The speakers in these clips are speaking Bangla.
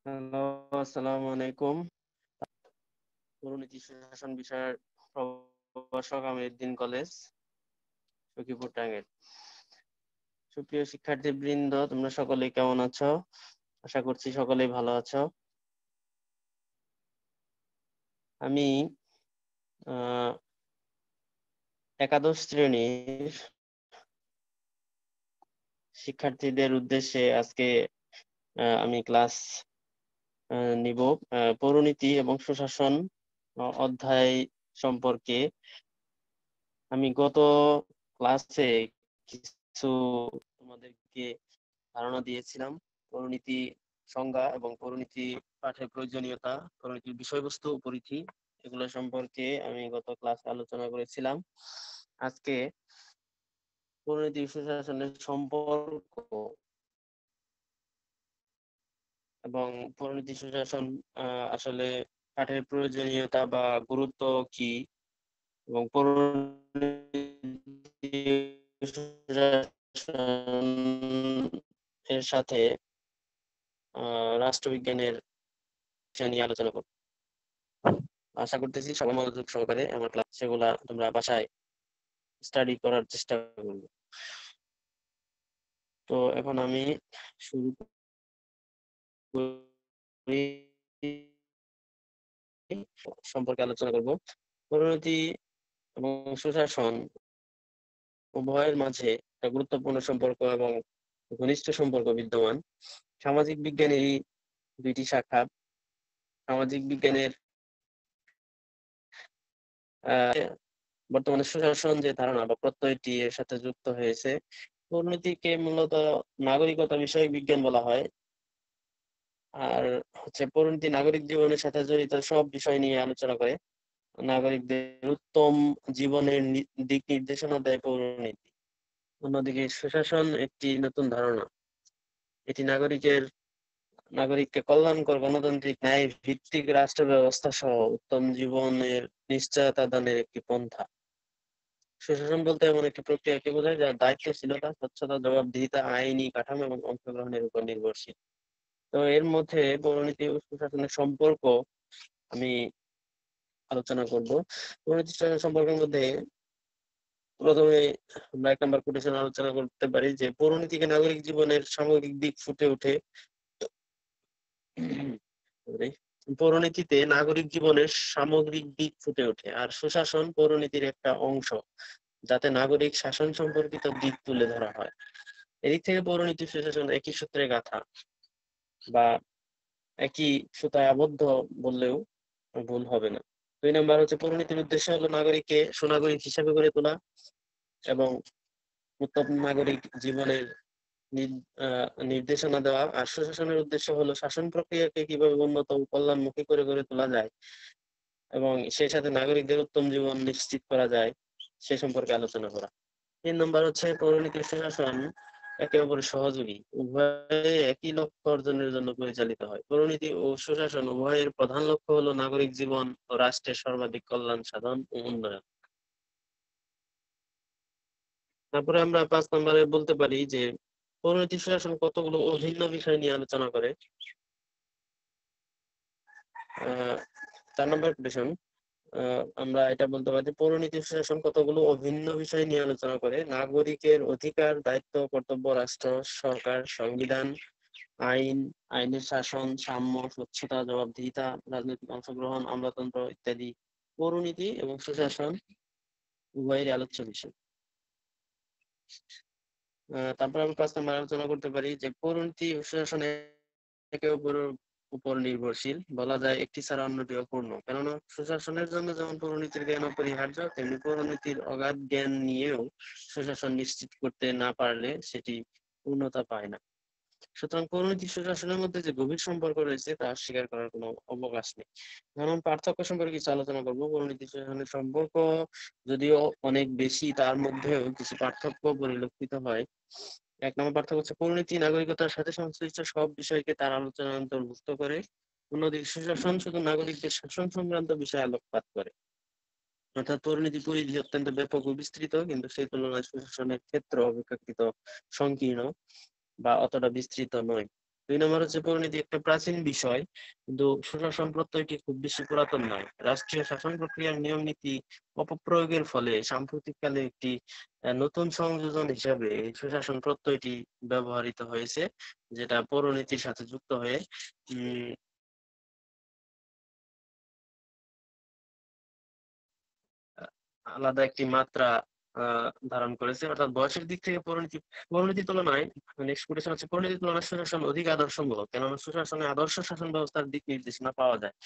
হ্যালো, আসসালামু আলাইকুম। দুর্নীতি সুশাসন বিষয়ের প্রভাষক আমিরুদ্দিন কলেজ, সখীপুর, টাঙ্গাইল। সুপ্রিয় শিক্ষার্থী বৃন্দ, তোমরা সকলেই কেমন আছো? আশা করছি সকলেই ভালো আছো। আমি একাদশ শ্রেণীর শিক্ষার্থীদের উদ্দেশ্যে আজকে আমি ক্লাস নিব পৌরনীতি এবং সুশাসন অধ্যায় সম্পর্কে। আমি গত ক্লাসে কিছু তোমাদেরকে ধারণা দিয়েছিলাম পরিণীতি সংজ্ঞা এবং পরিণীতি পাঠের প্রয়োজনীয়তা, পরিণীতির বিষয়বস্তু, পরিধি, এগুলো সম্পর্কে আমি গত ক্লাসে আলোচনা করেছিলাম। আজকে পরিণীতি সুশাসনের সম্পর্ক এবং পরিণীতি সুশাসন আসলে পাঠের প্রয়োজনীয়তা বা গুরুত্ব কি, এবং পরিণীতি সুশাসন এর সাথে রাষ্ট্রবিজ্ঞানের বিষয় নিয়ে আলোচনা করব। আশা করতেছি সবাই মনোযোগ সহকারে আমার ক্লাস সেগুলা তোমরা বাসায় স্টাডি করার চেষ্টা করবে। তো এখন আমি শুরু করি সম্পর্কে আলোচনা করব। পরিণতি এবং সুশাসন উভয়ের মাঝে একটা গুরুত্বপূর্ণ সম্পর্ক এবং ঘনিষ্ঠ সম্পর্ক বিদ্যমান। সামাজিক বিজ্ঞানের দুইটি শাখা। সামাজিক বিজ্ঞানের বর্তমানে সুশাসন যে ধারণা বা প্রত্যয়টি এর সাথে যুক্ত হয়েছে। দুর্নীতিকে মূলত নাগরিকতা বিষয়ক বিজ্ঞান বলা হয়। আর পরিণতি নাগরিক জীবনের সাথে জড়িত সব বিষয় নিয়ে আলোচনা করে। নাগরিকদের উত্তম জীবনের দিক নির্দেশনা দেয় পৌরনীতি। অন্যদিকে সুশাসন একটি নতুন ধারণা। এটি নাগরিককে কল্যাণকর গণতান্ত্রিক ন্যায় ভিত্তিক রাষ্ট্র ব্যবস্থা সহ উত্তম জীবনের নিশ্চয়তা দানের একটি পন্থা। সুশাসন বলতে এমন একটি প্রক্রিয়াকে বোঝায় যার দায়িত্বশীলতা, স্বচ্ছতা, জবাবদিহিতা, আইনি কাঠামো এবং অংশগ্রহণের উপর নির্ভরশীল। তো এর মধ্যে পৌরনীতি ও সুশাসনের সম্পর্ক আমি আলোচনা করব। পৌরনীতি সুশাসন সম্পর্কের মধ্যে প্রথমে আমরা 1 নম্বর কোটেশন আলোচনা করতে পারি যে পৌরনীতিকে নাগরিক জীবনের সামগ্রিক দিক ফুটে ওঠে। পৌরনীতিতে নাগরিক জীবনের সামগ্রিক দিক ফুটে ওঠে, আর সুশাসন পৌরনীতির একটা অংশ, যাতে নাগরিক শাসন সম্পর্কিত দিক তুলে ধরা হয়। এদিক থেকে পৌরনীতি সুশাসন একই সূত্রে গাঁথা বা একই সুতায় আবদ্ধ বললেও ভুল হবে না। 2 নম্বর পৌরনীতির উদ্দেশ্য হলো নাগরিককে সুনাগরিক হিসাবে গড়ে তোলা এবং উত্তম নাগরিক জীবনের নির্দেশনা দেওয়া। আর সুশাসনের উদ্দেশ্য হলো শাসন প্রক্রিয়াকে কিভাবে উন্নত ও কল্যাণমুখী করে গড়ে তোলা যায় এবং সেই সাথে নাগরিকদের উত্তম জীবন নিশ্চিত করা যায় সে সম্পর্কে আলোচনা করা। 3 নম্বর পৌরনীতি সুশাসন একে অপরের সহযোগী, উভয়ে একই লক্ষ্য অর্জনের জন্য পরিচালিত হয়। পৌরনীতি ও সুশাসন উভয়ের প্রধান লক্ষ্য হলো নাগরিক জীবন ও রাষ্ট্রের সর্বাধিক কল্যাণ সাধন ও উন্নয়ন। তারপরে আমরা 5 নম্বরে বলতে পারি যে পৌরনীতি সুশাসন কতগুলো অভিন্ন বিষয় নিয়ে আলোচনা করে। 4 নম্বর কোটেশন আমরা এটা বলতে পারি পৌরনীতি সুশাসন কতগুলো অভিন্ন বিষয় নিয়ে আলোচনা করে। নাগরিকের অধিকার, দায়িত্ব, কর্তব্য, রাষ্ট্র, সরকার, সংবিধান, আইন, আইনের শাসন, সাম্য, স্বচ্ছতা, জবাবদিহিতা, রাজনৈতিক অংশগ্রহণ, আমলাতন্ত্র ইত্যাদি পৌরনীতি এবং সুশাসন উভয়ের আলোচ্য বিষয়। তারপর আমি 5 নম্বর আলোচনা করতে পারি যে পৌরনীতি ও সুশাসন একে অপরের উপর নির্ভরশীল। বলা যায় একটি ছাড়া অন্যটি অপূর্ণ। কেননা সুশাসনের জন্য যেমন পৌরনীতির জ্ঞান অপরিহার্য, তেমনি পৌরনীতির অগাধ জ্ঞান নিয়েও সুশাসন নিশ্চিত করতে না পারলে সেটি পূর্ণতা পায় না। সুতরাং পৌরনীতি সুশাসনের মধ্যে যে গভীর সম্পর্ক রয়েছে তা অস্বীকার করার কোনো অবকাশ নেই। এখন পার্থক্য সম্পর্কে কিছু আলোচনা করবো। পৌরনীতি সুশাসনের সম্পর্ক যদিও অনেক বেশি, তার মধ্যেও কিছু পার্থক্য পরিলক্ষিত হয়। 1 নম্বর পার্থক্য পরিণতি নাগরিকতার সাথে সংশ্লিষ্ট সব বিষয়কে তার আলোচনায় অন্তর্ভুক্ত করে। অন্যদিকে সুশাসন শুধু নাগরিকদের শাসন সংক্রান্ত বিষয়ে আলোকপাত করে। অর্থাৎ পরিণতি পরিধি অত্যন্ত ব্যাপক ও বিস্তৃত, কিন্তু সেই তুলনায় সুশাসনের ক্ষেত্র অপেক্ষাকৃত সংকীর্ণ বা অতটা বিস্তৃত নয়। দুই নম্বর হচ্ছে পরিণতি একটা প্রাচীন বিষয়, কিন্তু সুশাসন প্রত্যয়টি খুব বেশি পুরাতন নয়। রাষ্ট্রীয় শাসন প্রক্রিয়ার নিয়ম নীতি অপপ্রয়োগের ফলে সাম্প্রতিককালে একটি নতুন সংযোজন হিসাবে এই সুশাসন প্রত্যয়টি ব্যবহৃত হয়েছে, যেটা পৌরনীতির সাথে যুক্ত হয়ে উম আলাদা একটি মাত্রা ধারণ করেছে। অর্থাৎ বয়সের দিক থেকে পরিণতির তুলনায় নেক্সট কোটেশন হচ্ছে পরিণতির তুলনায় সুশাসন অধিক আদর্শমূলক, কেননা সুশাসনে আদর্শ শাসন ব্যবস্থার দিক নির্দেশনা পাওয়া যায়।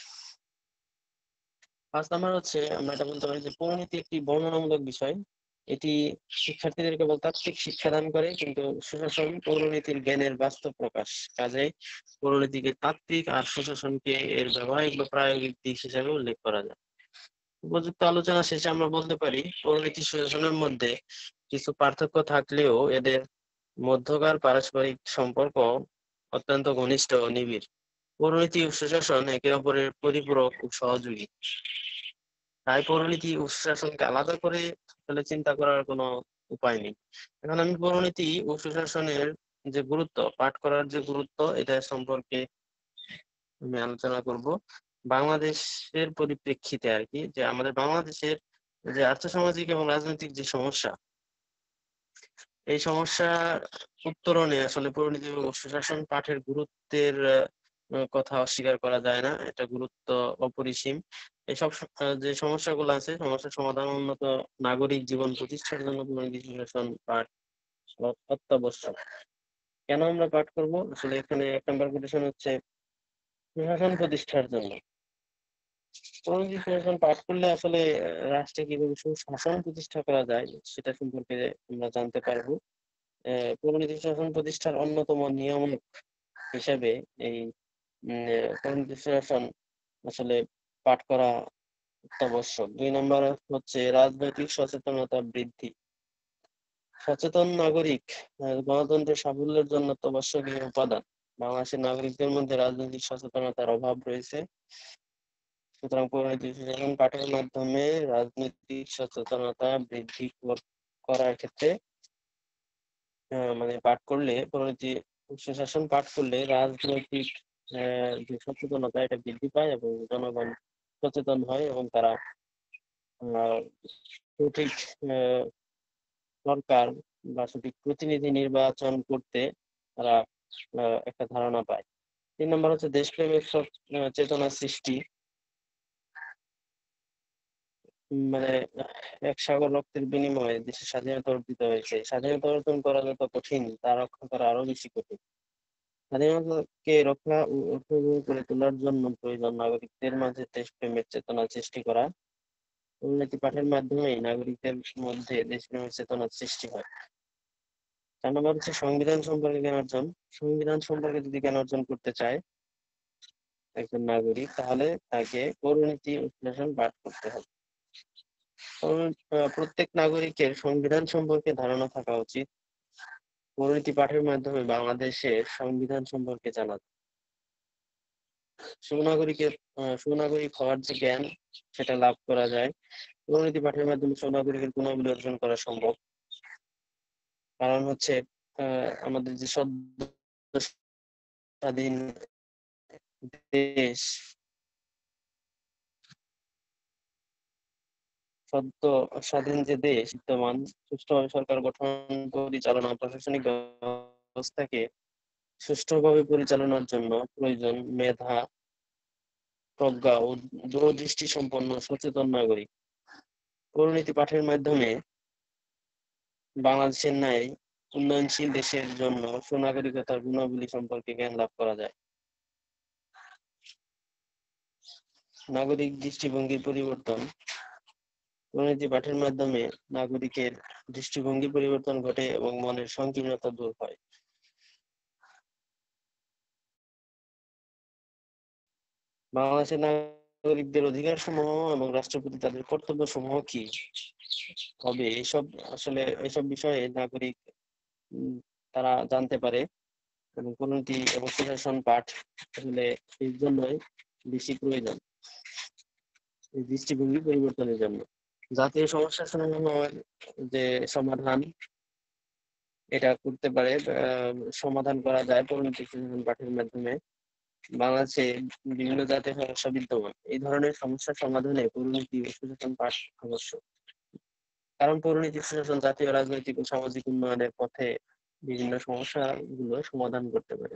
পাঁচ নাম্বার হচ্ছে আমরা এটা বলতে পারি যে পরিণতি একটি বর্ণনামূলক বিষয়। এটি শিক্ষার্থীদের কেবল তাত্ত্বিক শিক্ষাদান করে, কিন্তু সুশাসন পৌরনীতির জ্ঞানের বাস্তব প্রকাশ। কাজেই পৌরনীতিকে তাত্ত্বিক আর সুশাসনকে এর ব্যবহারিক বা প্রায়োগিক দিক হিসেবে উল্লেখ করা যায়। উপযুক্ত আলোচনা শেষে আমরা বলতে পারি পরিণতি সুশাসনের মধ্যে কিছু পার্থক্য থাকলেও এদের মধ্যকার পারস্পরিক সম্পর্ক অত্যন্ত ঘনিষ্ঠ ও নিবিড়। পরিণতি ও সুশাসন একে অপরের পরিপূরক ও সহযোগী। তাই পরিণতি ও সুশাসনকে আলাদা করে আসলে চিন্তা করার কোনো উপায় নেই। এখন আমি পরিণতি ও সুশাসনের যে গুরুত্ব, পাঠ করার যে গুরুত্ব, এটা সম্পর্কে আমি আলোচনা করব বাংলাদেশের পরিপ্রেক্ষিতে আর কি, যে আমাদের বাংলাদেশের যে আর্থসামাজিক এবং রাজনৈতিক যে সমস্যা, এই সমস্যা উত্তরণে আসলে পরিণতি এবং সুশাসন পাঠের গুরুত্বের কথা অস্বীকার করা যায় না। এটা গুরুত্ব অপরিসীম। এইসব যে সমস্যাগুলো আছে, সমস্যার সমাধান উন্নত নাগরিক জীবন প্রতিষ্ঠার জন্য পরিণতি সুশাসন পাঠ অত্যাবশ্যক। কেন আমরা পাঠ করব? আসলে এখানে এক নম্বর কোটেশন হচ্ছে সুশাসন প্রতিষ্ঠার জন্য। পরিণতি সুশাসন পাঠ করলে আসলে রাষ্ট্রে কিভাবে সুশাসন প্রতিষ্ঠা করা যায় সেটা সম্পর্কে আমরা জানতে পারবো। পরিণতি শাসন প্রতিষ্ঠার অন্যতম নিয়ামক হিসেবে এই পরিণতি শাসন আসলে পাঠ করা অত্যাবশ্যক। দুই নম্বর হচ্ছে রাজনৈতিক সচেতনতা বৃদ্ধি। সচেতন নাগরিক গণতন্ত্রের সাফল্যের জন্য অত্যাবশ্যকীয় উপাদান। বাংলাদেশের নাগরিকদের মধ্যে রাজনৈতিক সচেতনতার অভাব রয়েছে। সুতরাং পরিণতি শাসন পাঠের মাধ্যমে রাজনৈতিক সচেতনতা বৃদ্ধি করার ক্ষেত্রে মানে পাঠ করলে পরিণতি সুশাসন পাঠ করলে রাজনৈতিক যে সচেতনতা এটা বৃদ্ধি পায় এবং জনগণ সচেতন হয় এবং তারা আহ, সঠিক আহ, সরকার বা সঠিক প্রতিনিধি নির্বাচন করতে তারা একটা ধারণা পায়। তিন নম্বর হচ্ছে দেশপ্রেমের চেতনা সৃষ্টি। মানে এক সাগর রক্তের বিনিময়ে দেশের স্বাধীনতা অর্জিত হয়েছে। স্বাধীনতা অর্জন করা যত কঠিন, তা রক্ষা করা আরো বেশি কঠিন। স্বাধীনতাকে রক্ষা ও অর্থবহ করে তোলার জন্য প্রয়োজন নাগরিকদের মাঝে দেশপ্রেমের চেতনা সৃষ্টি করা। পরিণতি পাঠের মাধ্যমেই নাগরিকদের মধ্যে দেশপ্রেমের চেতনার সৃষ্টি হয়। 4 নম্বর হচ্ছে সংবিধান সম্পর্কে জ্ঞান অর্জন। সংবিধান সম্পর্কে যদি জ্ঞান অর্জন করতে চায় একজন নাগরিক, তাহলে তাকে পরিণতি ও সুশাসন পাঠ করতে হবে। কারণ প্রত্যেক নাগরিকের সংবিধান সম্পর্কে ধারণা থাকা উচিত। পরিণতি পাঠের মাধ্যমে বাংলাদেশের সংবিধান সম্পর্কে জানা যায়। সুনাগরিকের সুনাগরিক হওয়ার যে জ্ঞান, সেটা লাভ করা যায়। পরিণতি পাঠের মাধ্যমে সুনাগরিকের গুণাবলী অর্জন করা সম্ভব। কারণ হচ্ছে আমাদের যে সদ্য স্বাধীন দেশ, সদ্য স্বাধীন যে দেশ বিদ্যমান, সুষ্ঠুভাবে সরকার গঠন, পরিচালনা, প্রশাসনিক ব্যবস্থাকে সুষ্ঠুভাবে পরিচালনার জন্য প্রয়োজন মেধা, প্রজ্ঞা ও দূরদৃষ্টি সম্পন্ন সচেতন নাগরিক। পরিণতি পাঠের মাধ্যমে বাংলাদেশের ন্যায় উন্নয়নশীল দেশের জন্য সুনাগরিকতার গুণাবলী সম্পর্কে জ্ঞান লাভ করা যায়। নাগরিক দৃষ্টিভঙ্গির পরিবর্তন। পরিণতি পাঠের মাধ্যমে নাগরিকের দৃষ্টিভঙ্গির পরিবর্তন ঘটে এবং মনের সংকীর্ণতা দূর হয়। বাংলাদেশের নাগরিকদের অধিকার সমূহ এবং রাষ্ট্রপতি তাদের কর্তব্য সমূহ কি হবে, এইসব বিষয়ে নাগরিক উম, তারা জানতে পারে। এবং পরিণতি এবং সুশাসন পাঠ আসলে এই জন্যই বেশি প্রয়োজন, এই দৃষ্টিভঙ্গি পরিবর্তনের জন্য। জাতীয় সমস্যা সমূহের যে সমাধান, এটা করতে পারে, সমাধান করা যায় পরিণতি সুশাসন পাঠের মাধ্যমে। বাংলাদেশে বিভিন্ন জাতীয় সমস্যা বিদ্যমান, এই ধরনের সমস্যা সমাধানে পরিণতি ও সুশাসন পাঠ আবশ্যক। কারণ পরিণতি সুশাসন জাতীয় রাজনৈতিক ও সামাজিক উন্নয়নের পথে বিভিন্ন সমস্যাগুলো সমাধান করতে পারে।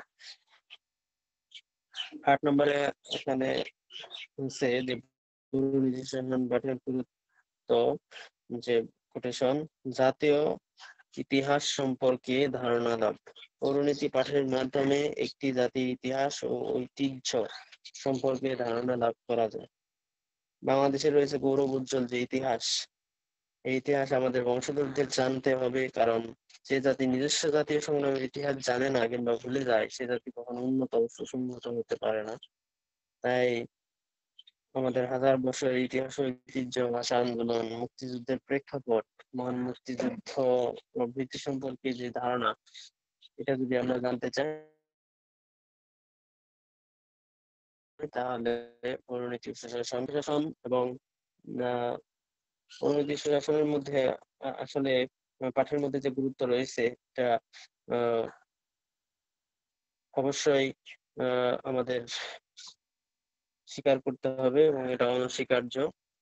8 নম্বরে এখানে হচ্ছে যে পরিণতি সুশাসন পাঠের গুরুত্ব, যে কোটেশন, জাতীয় ইতিহাস সম্পর্কে ধারণা লাভ। পরিণতি পাঠের মাধ্যমে একটি জাতির ইতিহাস ও ঐতিহ্য সম্পর্কে ধারণা লাভ করা যায়। বাংলাদেশে রয়েছে গৌরব উজ্জ্বল যে ইতিহাস, এই ইতিহাস আমাদের বংশধরদের জানতে হবে, কারণ যে জাতি নিজস্ব জাতীয় সংগ্রামের ইতিহাস জানে না কিংবা ভুলে যায়, সে জাতি কখনো উন্নত ও সুসংহত হতে পারে না। তাই আমাদের হাজার বছরের ইতিহাস, ঐতিহ্য, ভাষা আন্দোলন, মুক্তিযুদ্ধের প্রেক্ষাপট, মহান মুক্তিযুদ্ধ প্রভৃতি সম্পর্কে যে ধারণা, এটা যদি আমরা জানতে চাই তাহলে পরিণতি সুশাসন এবং পরিণতি সুশাসনের মধ্যে আসলে পাঠের মধ্যে যে গুরুত্ব রয়েছে, এটা অবশ্যই আমাদের স্বীকার করতে হবে এবং এটা অনস্বীকার্য।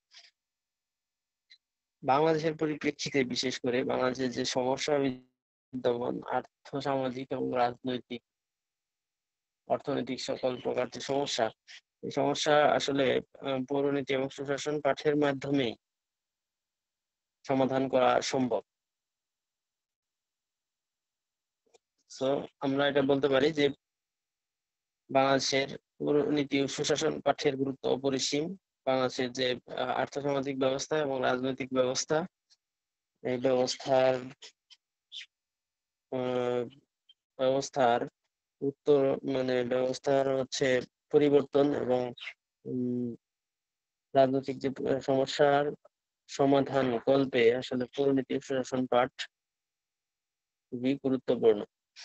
বাংলাদেশের পরিপ্রেক্ষিতে বিশেষ করে বাংলাদেশের যে সমস্যা বিদ্যমান, আর্থ সামাজিক এবং রাজনৈতিক অর্থনৈতিক সকল প্রকার যে সমস্যা, এই সমস্যা আসলে পৌরনীতি এবং সুশাসন পাঠের মাধ্যমে সমাধান করা সম্ভব। তো আমরা এটা বলতে পারি যে বাংলাদেশের পৌরনীতি ও সুশাসন পাঠের গুরুত্ব অপরিসীম। বাংলাদেশের যে আর্থসামাজিক ব্যবস্থা এবং রাজনৈতিক ব্যবস্থা, এই ব্যবস্থার উত্তর ব্যবস্থার হচ্ছে পরিবর্তন এবং রাজনৈতিক যে সমস্যার সমাধান কল্পে আসলে পরিণতি সুশাসন পাঠ খুবই গুরুত্বপূর্ণ।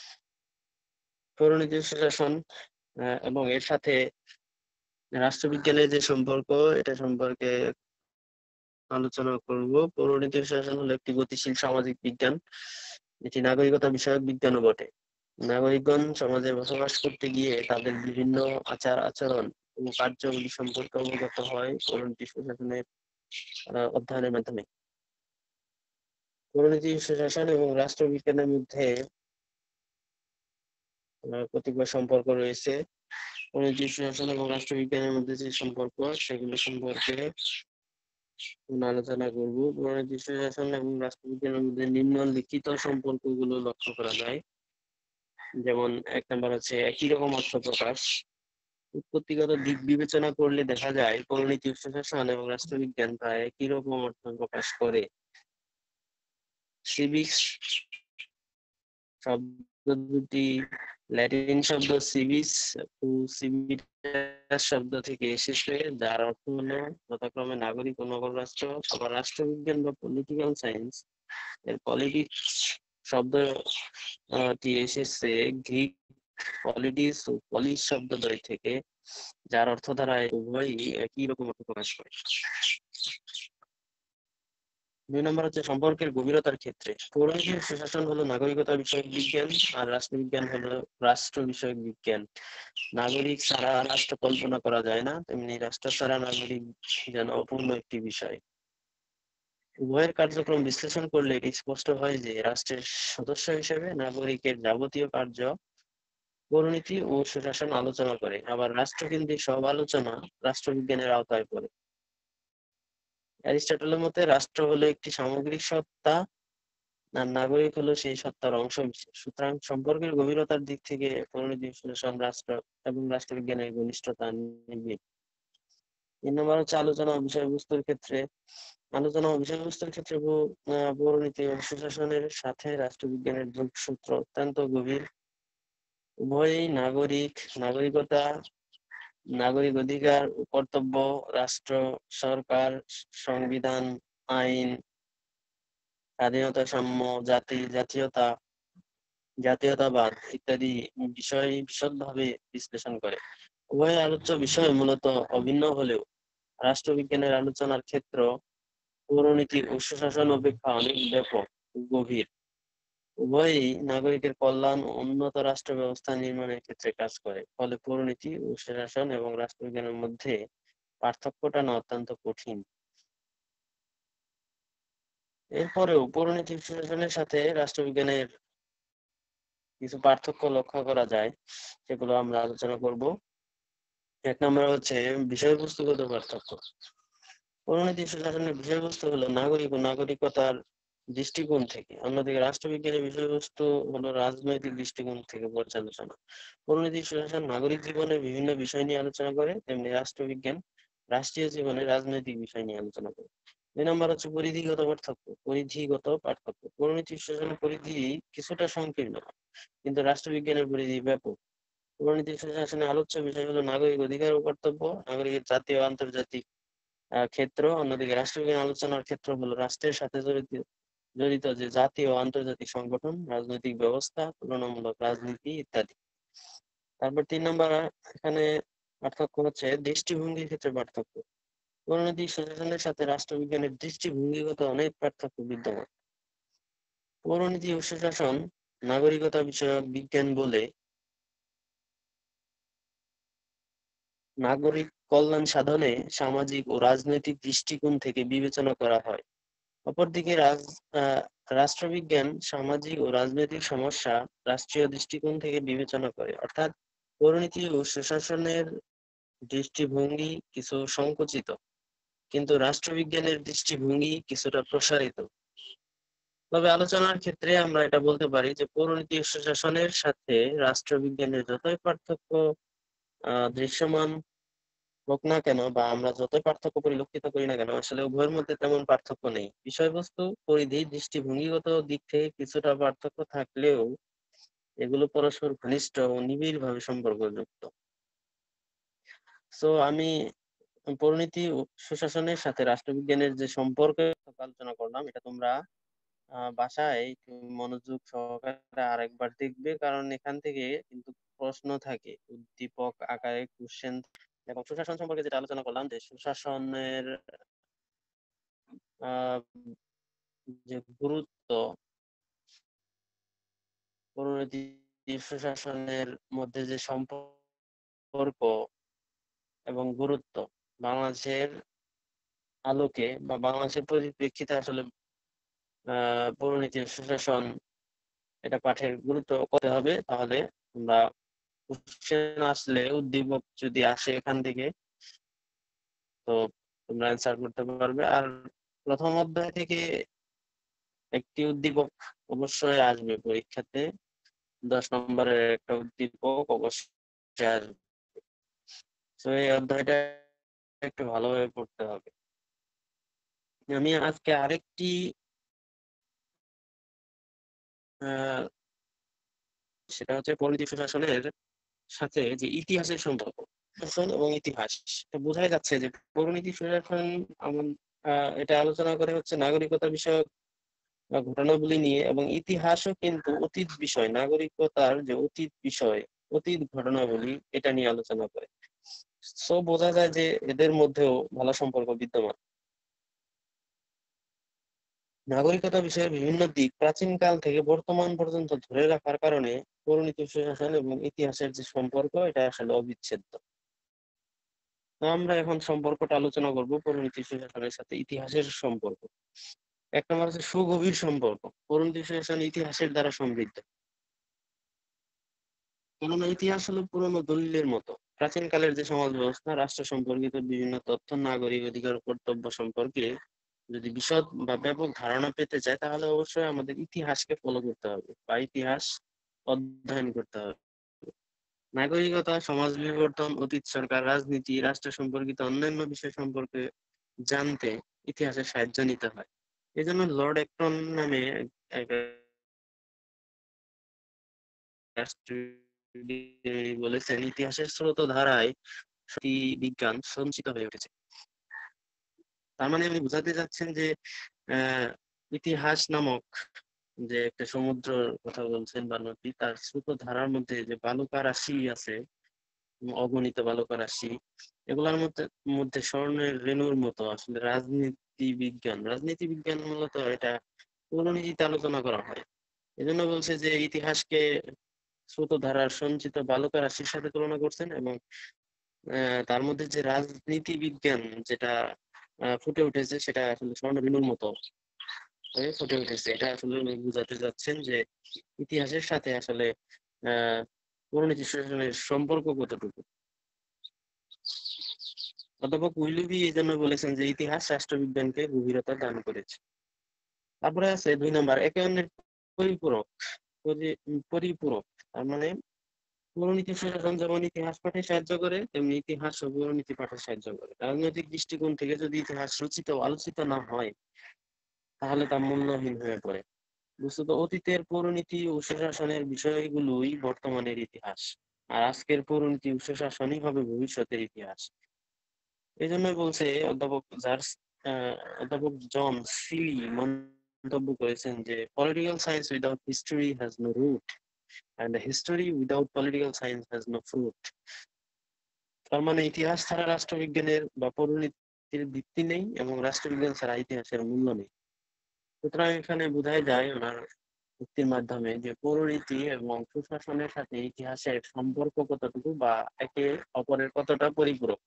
পরিণতি সুশাসন এবং এর সাথে রাষ্ট্রবিজ্ঞানের যে সম্পর্ক, এটা সম্পর্কে আলোচনা করব। পরিণতি সুশাসন হলো একটি গতিশীল সামাজিক বিজ্ঞান, এটি নাগরিকতা বিষয়ক বিজ্ঞানও বটে। নাগরিকগণ সমাজে বসবাস করতে গিয়ে তাদের বিভিন্ন আচার আচরণ ও কার্যগুলি সম্পর্কে অবগত হয় পরিণতি সুশাসনের অধ্যয়নের মাধ্যমে। পরিণতি সুশাসন এবং রাষ্ট্রবিজ্ঞানের মধ্যে কতিপয় সম্পর্ক রয়েছে। পরিণতি সুশাসন এবং রাষ্ট্রবিজ্ঞানের মধ্যে যে সম্পর্ক, সেগুলো সম্পর্কে আলোচনা করব। পরিণতি সুশাসন এবং রাষ্ট্রবিজ্ঞানের মধ্যে নিম্নলিখিত সম্পর্কগুলো লক্ষ্য করা যায়। যেমন 1 নম্বর হচ্ছে একই রকম অর্থ প্রকাশ। উৎপত্তিগত দিক বিবেচনা করলে দেখা যায় পরিণতি সুশাসন এবং রাষ্ট্রবিজ্ঞান প্রায় একই রকম অর্থ প্রকাশ করে। সিভিক্স শব্দ দুটি ল্যাটিন শব্দ সিভিস ও সিভিটাস শব্দ থেকে এসেছে, যার অর্থ হলো যথাক্রমে নাগরিক ও নগর রাষ্ট্র। আবার রাষ্ট্রবিজ্ঞান বা পলিটিক্যাল সায়েন্স এর পলিটিক্স শব্দটি এসেছে গ্রিক পলিটিস ও পলিস শব্দদ্বয় থেকে, যার অর্থ দ্বারায় উভয়ই একই রকম অর্থ প্রকাশ করে। 2 নম্বর হচ্ছে সম্পর্কের গভীরতার ক্ষেত্রে। পৌরনীতি সুশাসন হলো নাগরিকতা বিষয়ক বিজ্ঞান আর রাষ্ট্রবিজ্ঞান হলো রাষ্ট্র বিষয়ক বিজ্ঞান। নাগরিক ছাড়া রাষ্ট্র কল্পনা করা যায় না, তেমনি রাষ্ট্র ছাড়া নাগরিক যেন অপূর্ণ একটি বিষয়। উভয়ের কার্যক্রম বিশ্লেষণ করলে এটি স্পষ্ট হয় যে রাষ্ট্রের সদস্য হিসেবে নাগরিকের যাবতীয় কার্য পরিণতি ও সুশাসন আলোচনা করে। আবার রাষ্ট্রকেন্দ্রিক সব আলোচনা রাষ্ট্রবিজ্ঞানের আওতায় পড়ে। অ্যারিস্টটলের মতে রাষ্ট্র হলো একটি সামগ্রিক সত্তা আর নাগরিক হলো সেই সত্তার অংশ বিশেষ। সুতরাং সম্পর্কের গভীরতার দিক থেকে পরিণতি সুশাসন রাষ্ট্র এবং রাষ্ট্রবিজ্ঞানের ঘনিষ্ঠতা নিবিড়। 3 নম্বর হচ্ছে আলোচনা ও বিষয়বস্তুর ক্ষেত্রে। আলোচনা ও বিষয়বস্তুর ক্ষেত্রে পরিণতি ও সুশাসনের সাথে রাষ্ট্রবিজ্ঞানের যোগসূত্র অত্যন্ত গভীর। উভয়ই নাগরিকতা, নাগরিক অধিকার ও কর্তব্য, রাষ্ট্র, সরকার, সংবিধান, আইন, স্বাধীনতা, সাম্য, জাতি, জাতীয়তাবাদ ইত্যাদি বিষয় বিশদভাবে বিশ্লেষণ করে। উভয় আলোচ্য বিষয় মূলত অভিন্ন হলেও রাষ্ট্রবিজ্ঞানের আলোচনার ক্ষেত্র পৌরনীতি ও সুশাসন অপেক্ষা অনেক ব্যাপক ও গভীর। উভয়ই নাগরিকের কল্যাণ ও উন্নত রাষ্ট্র ব্যবস্থা নির্মাণের ক্ষেত্রে কাজ করে। ফলে পরিণতি ও সুশাসন এবং রাষ্ট্রবিজ্ঞানের মধ্যে পার্থক্যটা না অত্যন্ত কঠিন। এরপরেও পরিণতি সুশাসনের সাথে রাষ্ট্রবিজ্ঞানের কিছু পার্থক্য লক্ষ্য করা যায়, সেগুলো আমরা আলোচনা করব। 1 নম্বর হচ্ছে বিষয়বস্তুগত পার্থক্য। পরিণতি সুশাসনের বিষয়বস্তু হলো নাগরিক ও নাগরিকতার দৃষ্টিকোণ থেকে, অন্যদিকে রাষ্ট্রবিজ্ঞানের বিষয়বস্তু হলো রাজনৈতিক দৃষ্টিকোণ থেকে পর্যালোচনা। পরিণতি সুশাসন নাগরিক জীবনের বিভিন্ন বিষয় নিয়ে আলোচনা করে, তেমনি রাষ্ট্রবিজ্ঞান রাষ্ট্রীয় জীবনে রাজনৈতিক বিষয় নিয়ে আলোচনা করে। 2 নম্বর হচ্ছে পরিধিগত পার্থক্য। পরিণতি সুশাসনের পরিধি কিছুটা সংকীর্ণ, কিন্তু রাষ্ট্রবিজ্ঞানের পরিধি ব্যাপক। পরিণতি সুশাসনের আলোচ্য বিষয় হলো নাগরিক অধিকার ও কর্তব্য, নাগরিকের জাতীয় ও আন্তর্জাতিক ক্ষেত্র। অন্যদিকে রাষ্ট্রবিজ্ঞান আলোচনার ক্ষেত্র হলো রাষ্ট্রের সাথে জড়িত জড়িত যে জাতীয় ও আন্তর্জাতিক সংগঠন, রাজনৈতিক ব্যবস্থা, তুলনামূলক রাজনীতি ইত্যাদি। তারপর 3 নম্বর এখানে পার্থক্য হচ্ছে দৃষ্টিভঙ্গির ক্ষেত্রে পার্থক্য। পরিণতি সুশাসনের সাথে রাষ্ট্রবিজ্ঞানের দৃষ্টিভঙ্গিগত অনেক পার্থক্য বিদ্যমান। পরিণতি ও সুশাসন নাগরিকতা বিষয়ক বিজ্ঞান বলে নাগরিক কল্যাণ সাধনে সামাজিক ও রাজনৈতিক দৃষ্টিকোণ থেকে বিবেচনা করা হয়। অপরদিকে রাষ্ট্রবিজ্ঞান সামাজিক ও রাজনৈতিক সমস্যা রাষ্ট্রীয় দৃষ্টিকোণ থেকে বিবেচনা করে। অর্থাৎ পরিণতি ও সুশাসনের দৃষ্টিভঙ্গি কিছু সংকুচিত, কিন্তু রাষ্ট্রবিজ্ঞানের দৃষ্টিভঙ্গি কিছুটা প্রসারিত। তবে আলোচনার ক্ষেত্রে আমরা এটা বলতে পারি যে পরিণতি ও সুশাসনের সাথে রাষ্ট্রবিজ্ঞানের যতই পার্থক্য দৃশ্যমান হোক না কেন, বা আমরা যতই পার্থক্য পরিলক্ষিত করি না কেন, আসলে উভয়ের মধ্যে তেমন পার্থক্য নেই। বিষয়বস্তু, পরিধি, দৃষ্টিভঙ্গিগত দিক থেকে কিছুটা পার্থক্য থাকলেও এগুলো পরস্পর ঘনিষ্ঠ ও নিবিড় ভাবে সম্পর্কযুক্ত। সো আমি পরিণতি ও সুশাসনের সাথে রাষ্ট্রবিজ্ঞানের যে সম্পর্কে আলোচনা করলাম, এটা তোমরা বাসায় একটু মনোযোগ সহকারে আরেকবার দেখবে, কারণ এখান থেকে কিন্তু প্রশ্ন থাকে, উদ্দীপক আকারে কোশ্চেন। এবং সুশাসন সম্পর্কে যেটা আলোচনা করলাম, যে সুশাসনের আহ যে গুরুত্ব, পরিণতি সুশাসনের মধ্যে যে সম্পর্ক এবং গুরুত্ব, বাংলাদেশের আলোকে বা বাংলাদেশের পরিপ্রেক্ষিতে আসলে পরিণতি সুশাসন এটা পাঠের গুরুত্ব করতে হবে। তাহলে আমরা কোশ্চেন আসলে, উদ্দীপক যদি আসে এখান থেকে, তো তোমরা অ্যান্সার করতে পারবে। আর প্রথম অধ্যায় থেকে একটি উদ্দীপক অবশ্যই আসবে পরীক্ষাতে, 10 নম্বরের একটা উদ্দীপক অবশ্যই আসবে। তো এই অধ্যায়টা একটু ভালোভাবে পড়তে হবে। আমি আজকে আরেকটি সেটা হচ্ছে পরিণতি সুশাসনের সাথে যে ইতিহাসের সম্পর্ক, শাসন এবং ইতিহাস। বোঝাই যাচ্ছে যে পরিণতি সুশাসন এটা আলোচনা করে হচ্ছে নাগরিকতা বিষয়ক ঘটনাবলী নিয়ে, এবং ইতিহাসও কিন্তু অতীত বিষয়, নাগরিকতার যে অতীত বিষয়, অতীত ঘটনাবলী, এটা নিয়ে আলোচনা করে। সো বোঝা যায় যে এদের মধ্যেও ভালো সম্পর্ক বিদ্যমান। নাগরিকতা বিষয়ের বিভিন্ন দিক প্রাচীনকাল থেকে বর্তমান পর্যন্ত ধরে রাখার কারণে পরিণতি সুশাসন এবং ইতিহাসের যে সম্পর্ক, এটা আসলে অবিচ্ছেদ্য। তো আমরা এখন সম্পর্কটা আলোচনা করব পরিণতি সুশাসনের সাথে ইতিহাসের সম্পর্ক। 1 নম্বর হচ্ছে সুগভীর সম্পর্ক। পরিণতি সুশাসন ইতিহাসের দ্বারা সমৃদ্ধ, কেননা ইতিহাস হলো পুরনো দলিলের মতো। প্রাচীনকালের যে সমাজ ব্যবস্থা, রাষ্ট্র সম্পর্কিত বিভিন্ন তথ্য, নাগরিক অধিকার ও কর্তব্য সম্পর্কে যদি বিশদ বা ব্যাপক ধারণা পেতে চায়, তাহলে অবশ্যই আমাদের ইতিহাসকে ফলো করতে হবে বা ইতিহাস অধ্যয়ন করতে হবে। নাগরিকতা, সমাজ বিবর্তন, অতীত সরকার, রাজনীতি, রাষ্ট্র সম্পর্কিত অন্যান্য বিষয় সম্পর্কে জানতে ইতিহাসের সাহায্য নিতে হয়। এই জন্য লর্ড অ্যাক্টন নামে এক রাষ্ট্রবিজ্ঞানী বলেছেন, ইতিহাসের স্রোত ধারায় সত্যি বিজ্ঞান সঞ্চিত হয়ে উঠেছে। তার মানে উনি বোঝাতে চাচ্ছেন যে আহ ইতিহাস নামক যে একটা সমুদ্রের কথা বলছেন বা নদী, তার স্রোত ধারার মধ্যে যে বালুকা রাশি আছে, অগণিত বালুকা রাশি, এগুলোর মধ্যে মধ্যে স্বর্ণের রেণুর মতো আসলে রাজনীতি বিজ্ঞান মূলত এটা পরিণতিতে আলোচনা করা হয়। এজন্য বলছে যে ইতিহাসকে স্রোতধারার সঞ্চিত বালুকা রাশির সাথে তুলনা করছেন, এবং তার মধ্যে যে রাজনীতি বিজ্ঞান যেটা ফুটে উঠেছে সেটা আসলে স্বর্ণবিন্দুর মতো হয়ে ফুটে উঠেছে। এটা আসলে উনি বোঝাতে যাচ্ছেন যে ইতিহাসের সাথে আসলে আহ পরিণতি বিশ্লেষণের সম্পর্ক কতটুকু। অধ্যাপক উইলিবি এই জন্য বলেছেন যে ইতিহাস রাষ্ট্রবিজ্ঞানকে গভীরতা দান করেছে। তারপরে আছে 2 নম্বর, একে অন্যের পরিপূরক। পরিপূরক তার মানে পরিণতি বিশ্লেষণ যেমন ইতিহাস পাঠে সাহায্য করে, তেমনি ইতিহাস ও পরিণতি পাঠে সাহায্য করে। রাজনৈতিক দৃষ্টিকোণ থেকে যদি ইতিহাস রচিত ও আলোচিত না হয় তাহলে তা মূল্যহীন হয়ে পড়ে। বস্তুত অতীতের পরিণতি ও সুশাসনের বিষয়গুলোই বর্তমানের ইতিহাস, আর আজকের পরিণতি ও সুশাসনই হবে ভবিষ্যতের ইতিহাস। এই জন্যই বলছে অধ্যাপক জন সিলি মন্তব্য করেছেন যে political science without history has no root, and a history without political science has no fruit. তার মানে ইতিহাস ছাড়া রাষ্ট্রবিজ্ঞানের বা পরিণতির ভিত্তি নেই, এবং রাষ্ট্রবিজ্ঞান ছাড়া ইতিহাসের মূল্য নেই। সুতরাং এখানে বোঝাই যায় ওনার উক্তির মাধ্যমে যে পরিণতি এবং সুশাসনের সাথে ইতিহাসের সম্পর্ক কতটুকু বা একে অপরের কতটা পরিপূরক।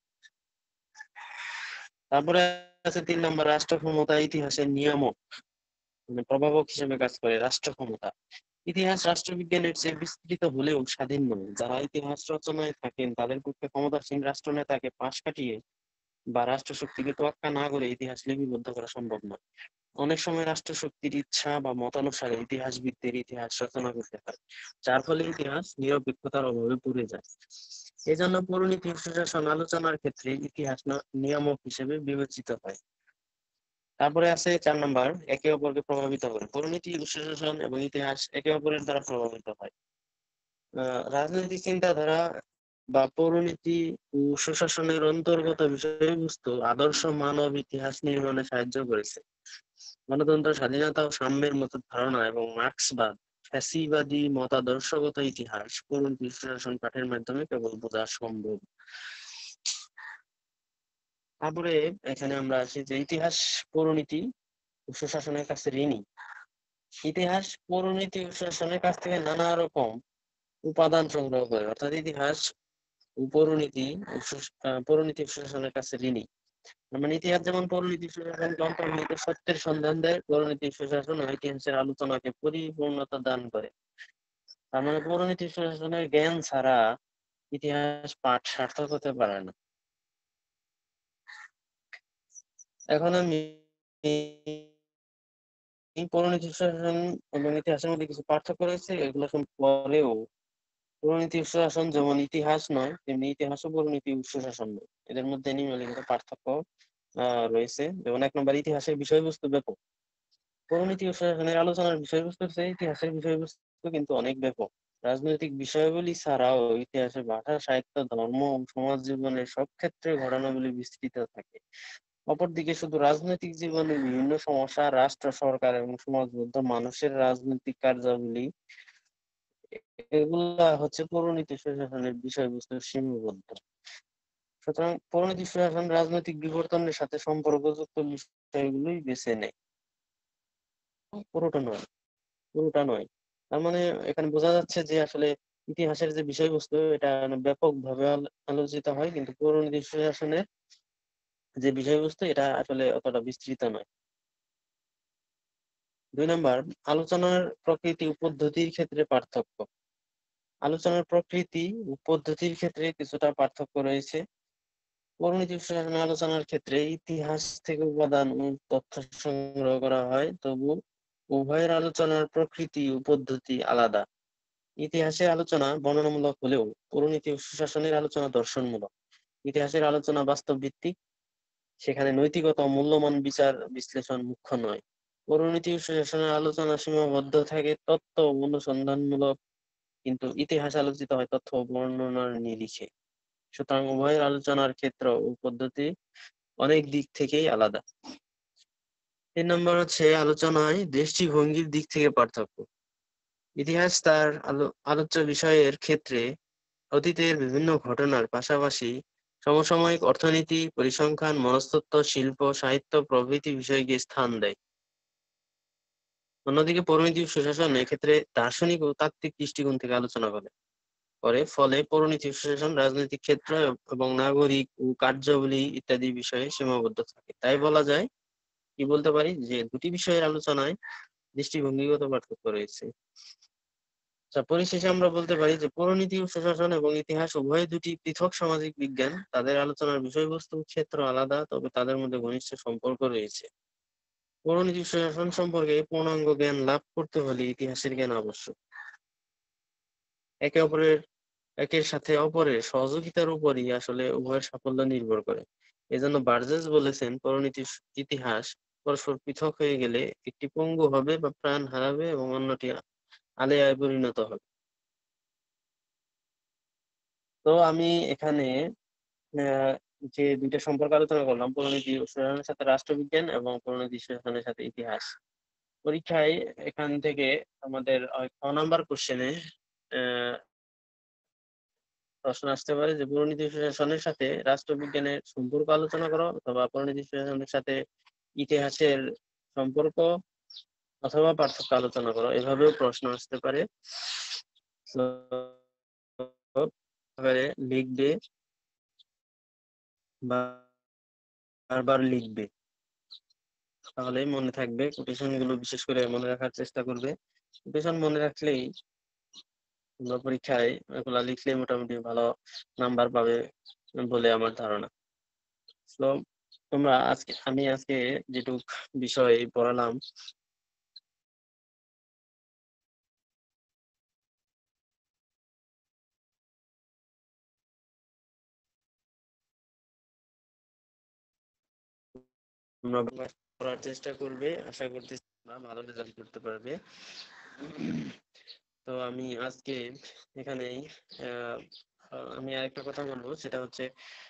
তারপরে আছে 3 নম্বর, রাষ্ট্র ক্ষমতা ইতিহাসের নিয়ামক, মানে প্রভাবক হিসেবে কাজ করে রাষ্ট্র ক্ষমতা। ইতিহাস রাষ্ট্রবিজ্ঞানের চেয়ে বিস্তৃত হলেও স্বাধীন নয়। যারা ইতিহাস রচনায় থাকেন তাদের পক্ষে ক্ষমতাসীন রাষ্ট্রনেতাকে পাশ কাটিয়ে বা রাষ্ট্রশক্তিকে তোয়াক্কা না করে ইতিহাস লিপিবদ্ধ করা সম্ভব নয়। অনেক সময় রাষ্ট্রশক্তির ইচ্ছা বা মতানুসারে ইতিহাসবিদদের ইতিহাস রচনা করতে হয়, যার ফলে ইতিহাস নিরপেক্ষতার অভাবে পড়ে যায়। এজন্য পরিণতি সুশাসন আলোচনার ক্ষেত্রে ইতিহাস নিয়ামক হিসেবে বিবেচিত হয়। তারপরে আছে 4 নম্বর, একে অপরকে প্রভাবিত করে। পরিণতি সুশাসন এবং ইতিহাস একে অপরের দ্বারা প্রভাবিত হয়। রাজনৈতিক চিন্তাধারা বা পরিণতি ও সুশাসনের অন্তর্গত বিষয়বস্তু আদর্শ মানব ইতিহাস নির্মাণে সাহায্য করেছে। গণতন্ত্র, স্বাধীনতা ও সাম্যের মতো ধারণা এবং মার্ক্সবাদ, ফ্যাসিবাদী মতাদর্শগত ইতিহাস পরিণতি সুশাসন পাঠের মাধ্যমে কেবল বোঝা সম্ভব। তারপরে এখানে আমরা আসি যে ইতিহাস পরিণতি ও সুশাসনের কাছে ঋণী। ইতিহাস পরিণতি ও সুশাসনের কাছ থেকে নানা রকম উপাদান সংগ্রহ করে, অর্থাৎ ইতিহাস পরিণতি সুশাসনের কাছে ঋণী। মানে ইতিহাস যেমন পরিণতি সুশাসনকে অন্তর্নিহিত সত্যের সন্ধান দেয়, পরিণতি সুশাসন ইতিহাসের আলোচনাকে পরিপূর্ণতা দান করে। তার মানে পরিণতি সুশাসনের জ্ঞান ছাড়া ইতিহাস পাঠ সার্থক হতে পারে না। এখন আমি পরিণতি সুশাসন এবং ইতিহাসের মধ্যে কিছু পার্থক্য রয়েছে, এগুলো পরেও পরিণতি সুশাসন যেমন ইতিহাস নয়, তেমনি ইতিহাস ও পরিণতি সুশাসন নয়। এদের মধ্যে নিম্নলিখিত পার্থক্য রয়েছে। যেমন 1 নম্বর, ইতিহাসের বিষয়বস্তু ব্যাপক। পরিণতি ও সুশাসনের আলোচনার বিষয়বস্তুর চেয়ে ইতিহাসের বিষয়বস্তু কিন্তু অনেক ব্যাপক। রাজনৈতিক বিষয়াবলী ছাড়াও ইতিহাসে ভাষা, সাহিত্য, ধর্ম ও সমাজ জীবনের সব ক্ষেত্রে ঘটনাবলী বিস্তৃত থাকে। অপরদিকে শুধু রাজনৈতিক জীবনে বিভিন্ন সমস্যা, রাষ্ট্র, সরকার এবং সমাজবদ্ধ মানুষের রাজনৈতিক কার্যাবলী, এগুলা হচ্ছে পরিণতি সুশাসনের বিষয়বস্তু সীমাবদ্ধ। সুতরাং পরিণতি সুশাসন রাজনৈতিক বিবর্তনের সাথে সম্পর্কযুক্ত বিষয়গুলোই বেছে নেয়, পুরোটা নয়। পুরোটা নয় তার মানে এখানে বোঝা যাচ্ছে যে আসলে ইতিহাসের যে বিষয়বস্তু এটা ব্যাপকভাবে আলোচিত হয়, কিন্তু পরিণতি সুশাসনের যে বিষয়বস্তু এটা আসলে অতটা বিস্তৃত নয়। 2 নম্বর, আলোচনার প্রকৃতি ও পদ্ধতির ক্ষেত্রে পার্থক্য। আলোচনার প্রকৃতি ও পদ্ধতির ক্ষেত্রে কিছুটা পার্থক্য রয়েছে। পরিণতি সুশাসন আলোচনার ক্ষেত্রে ইতিহাস থেকে উপাদান ও তথ্য সংগ্রহ করা হয়, তবু উভয়ের আলোচনার প্রকৃতি ও পদ্ধতি আলাদা। ইতিহাসের আলোচনা বর্ণনামূলক হলেও পরিণতি ও সুশাসনের আলোচনা দর্শনমূলক। ইতিহাসের আলোচনা বাস্তব ভিত্তিক, সেখানে নৈতিকতা ও মূল্যমান বিচার বিশ্লেষণ মুখ্য নয়। পরিণতি ও সুশাসনের আলোচনা সীমাবদ্ধ থাকে তত্ত্ব অনুসন্ধানমূলক, কিন্তু ইতিহাস আলোচিত হয় তথ্য ও বর্ণনার নিরিখে। সুতরাং উভয়ের আলোচনার ক্ষেত্র ও পদ্ধতি অনেক দিক থেকেই আলাদা। 3 নম্বর হচ্ছে আলোচনায় দৃষ্টিভঙ্গির দিক থেকে পার্থক্য। ইতিহাস তার আলোচ্য বিষয়ের ক্ষেত্রে অতীতের বিভিন্ন ঘটনার পাশাপাশি সমসাময়িক অর্থনীতি, পরিসংখ্যান, মনস্তত্ত্ব, শিল্প, সাহিত্য প্রভৃতি বিষয়কে স্থান দেয়। অন্যদিকে পরিণতি ও সুশাসন এক্ষেত্রে দার্শনিক ও তাত্ত্বিক দৃষ্টিকোণ থেকে আলোচনা করে। ফলে পরিণতি ও সুশাসন রাজনৈতিক ক্ষেত্র এবং নাগরিক ও কার্যাবলী ইত্যাদি বিষয়ে সীমাবদ্ধ থাকে। তাই বলা যায়, কি বলতে পারি, যে দুটি বিষয়ের আলোচনায় দৃষ্টিভঙ্গিগত পার্থক্য রয়েছে। পরিশেষে আমরা বলতে পারি যে পরিণতি ও সুশাসন এবং ইতিহাস উভয় দুটি পৃথক সামাজিক বিজ্ঞান। তাদের আলোচনার বিষয়বস্তু ক্ষেত্র আলাদা, তবে তাদের মধ্যে ঘনিষ্ঠ সম্পর্ক রয়েছে। পরিণতি ও সুশাসন সম্পর্কে পূর্ণাঙ্গ জ্ঞান লাভ করতে হলে ইতিহাসের জ্ঞান আবশ্যক। একে অপরের একের সাথে অপরের সহযোগিতার উপরই আসলে উভয়ের সাফল্য নির্ভর করে। এজন্য বার্জেস বলেছেন, পরিণতি ইতিহাস পরস্পর পৃথক হয়ে গেলে একটি পঙ্গু হবে বা প্রাণ হারাবে এবং অন্যটি আলেয়ায় পরিণত হবে। তো আমি এখানে আহ, যে দুইটা সম্পর্ক আলোচনা করলাম, পরিণতি সুশাসনের সাথে রাষ্ট্রবিজ্ঞান এবং পরিণতি সুশাসনের সাথে ইতিহাস, পরীক্ষায় এখান থেকে আমাদের 6 নাম্বার কোশ্চেনে প্রশ্ন আসতে পারে যে পরিণতি বিশ্লেষণের সাথে রাষ্ট্রবিজ্ঞানের সম্পর্ক আলোচনা করো, অথবা পরিণতি বিশ্লেষণের সাথে ইতিহাসের সম্পর্ক অথবা পার্থক্য আলোচনা করো, এভাবেও প্রশ্ন আসতে পারে। লিখবে, বারবার লিখবে, তাহলে মনে থাকবে। কোটেশন গুলো বিশেষ করে মনে রাখার চেষ্টা করবে। কোটেশন মনে রাখলেই তোমরা পরীক্ষায় এগুলা লিখলে মোটামুটি ভালো নাম্বার পাবে বলে আমার ধারণা। তো আমি আজকে যেটুক বিষয় পড়ালাম, তোমরা পড়ার চেষ্টা করবে, আশা করতেছি তোমরা ভালো রেজাল্ট করতে পারবে। তো আমি আজকে এখানেই আহ, আমি আরেকটা কথা বলবো, সেটা হচ্ছে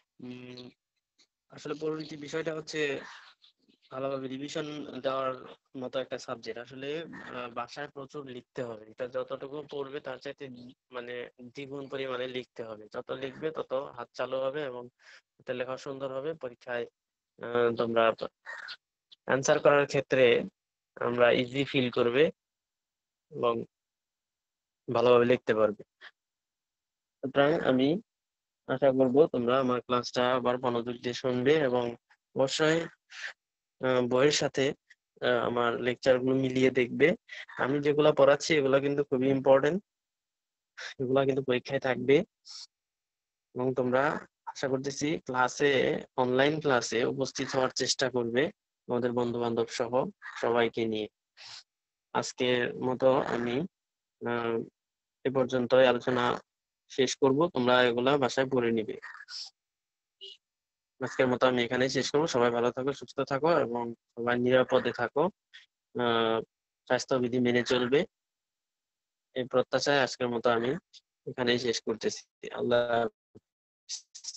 আসলে পরিণতি বিষয়টা হচ্ছে ভালোভাবে রিভিশন দেওয়ার মতো একটা সাবজেক্ট। আসলে বাসায় প্রচুর লিখতে হবে। এটা যতটুকু পড়বে তার চাইতে মানে দ্বিগুণ পরিমাণে লিখতে হবে। যত লিখবে তত হাত চালু হবে এবং হাতের লেখা সুন্দর হবে। পরীক্ষায় তোমরা অ্যান্সার করার ক্ষেত্রে আমরা ইজি ফিল করবে এবং ভালোভাবে লিখতে পারবে। সুতরাং আমি আশা করব তোমরা আমার ক্লাসটা আবার মনোযোগ দিয়ে শুনবে এবং অবশ্যই বইয়ের সাথে আমার লেকচার গুলো মিলিয়ে দেখবে। আমি যেগুলা পড়াচ্ছি এগুলা কিন্তু খুবই ইম্পর্টেন্ট, এগুলা কিন্তু পরীক্ষায় থাকবে। এবং তোমরা আশা করতেছি অনলাইন ক্লাসে উপস্থিত হওয়ার চেষ্টা করবে আমাদের বন্ধু বান্ধব সহ সবাইকে নিয়ে। আজকের মতো আমি আহ এ পর্যন্তই আলোচনা শেষ করব, তোমরা এগুলা বাসায় পড়ে নিবে। আজকের মতো আমি এখানেই শেষ করবো। সবাই ভালো থাকো, সুস্থ থাকো এবং সবাই নিরাপদে থাকো। আহ স্বাস্থ্যবিধি মেনে চলবে, এই প্রত্যাশায় আজকের মতো আমি এখানেই শেষ করতেছি। আল্লাহ হাফেজ।